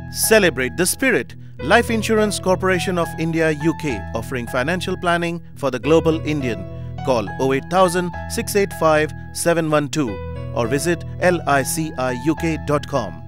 Celebrate the spirit. Life Insurance Corporation of India UK, offering financial planning for the global Indian. Call 08000 685 712 or visit LICIUK.com.